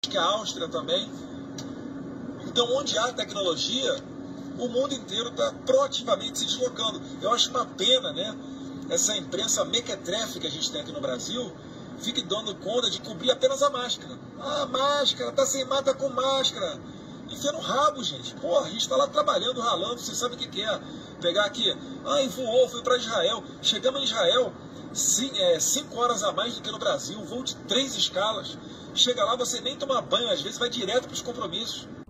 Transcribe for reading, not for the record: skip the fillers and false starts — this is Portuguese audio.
que a Áustria também. Então, onde há tecnologia, o mundo inteiro está proativamente se deslocando. Eu acho uma pena, né? Essa imprensa mequetrefe que a gente tem aqui no Brasil fique dando conta de cobrir apenas a máscara. Ah, máscara, tá sem mata com máscara. Enfia no rabo, gente. Porra, a gente está lá trabalhando, ralando, você sabe o que é. Pegar aqui, voou, foi para Israel. Chegamos em Israel 5 horas a mais do que no Brasil, voo de 3 escalas. Chega lá, você nem toma banho, às vezes vai direto para os compromissos.